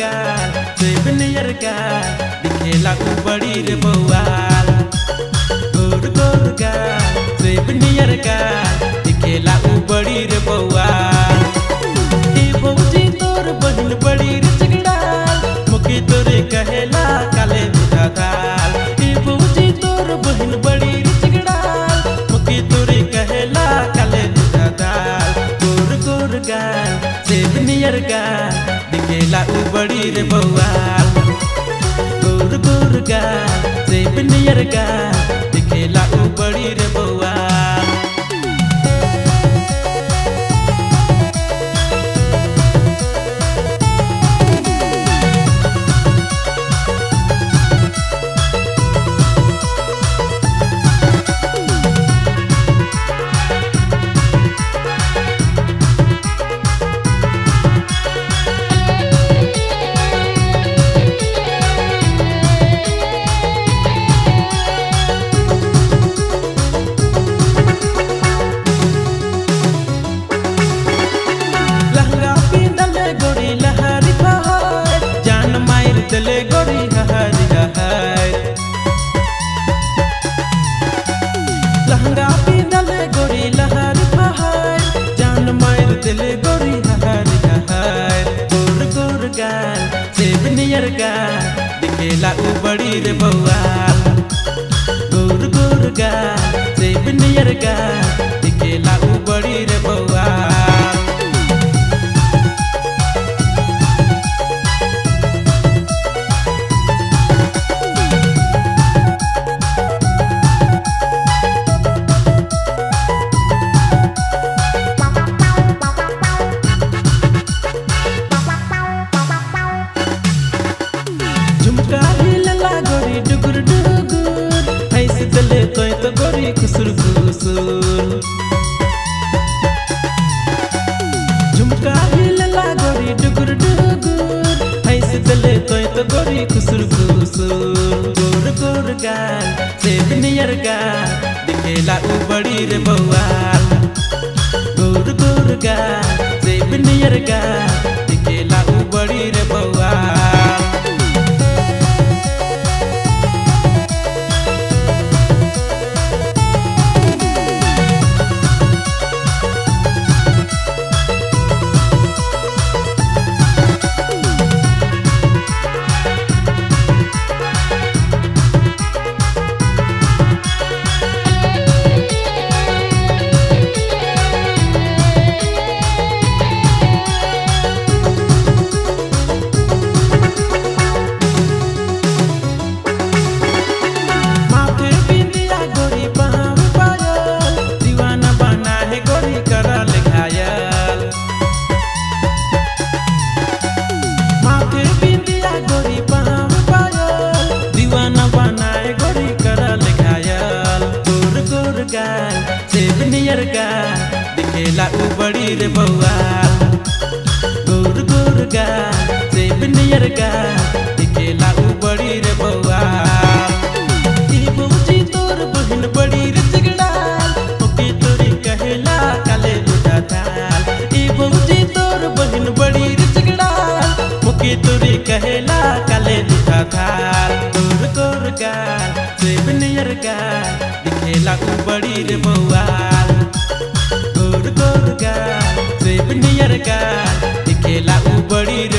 गाल सेब नियर गाल दिखेला उ बड़ी रे बौआल। गोर गोर गाल सेब नियर गाल दिखेला उ बड़ी रे बौआल। ए भौजी तोर बहिन बड़ी रे चिगड़ाल मुखी तोरे कहेला काले दूधा दाल। ए भौजी तोर बहिन बड़ी रे चिगड़ाल मुखी तोरे कहेला काले दूधा दाल। गोर गोर गाल सेब नियर गाल दिखेला उ बड़ी रे बौआल। गोर गोर गाल सेब नियर गाल दिखेला उ बड़ी रे बौआल। चले गोरी हरी हर लहंगा पीनले गोरी लहर फहार जान मार दिले गोरी हरी हर। गोर गोर गाल सेब नियर गाल दिखेला उ बड़ी रे बौआल। गोर गोर गाल सेब नियर गाल दिखेला उ बड़ी रे बौआल। झुमका हिलला गोरी डुगुर डुगुर ऐसे चले तो गोरी खुसुर खुसुर। झुमका हिलला गोरी डुगुर डुगुर ऐसे चले तो गोरी खुसुर खुसुर। गोर गोर गाल सेब नियर गाल दिखेला उ बड़ी रे बौआल। गोर गोर गाल सेब नियर गाल दिखेला उ बड़ी रे बौआल। गाल सेब नियर गाल दिखेला उ बड़ी रे बौआल। गोर गोर गाल सेब नियर गाल दिखेला उ बड़ी रे बौआल। ए भौजी तोर बहिन बड़ी रे चिगड़ाल मुखी तोरी कहेला काले दूधा दाल। ए भौजी तोर बहिन बड़ी रे चिगड़ाल मुखी तोरी कहेला काले दूधा दाल। गोर गोर गाल सेब नियर गाल दिखेला उ बड़ी रे बौआल। गोर गोर गाल सेब नियर गाल दिखेला उ बड़ी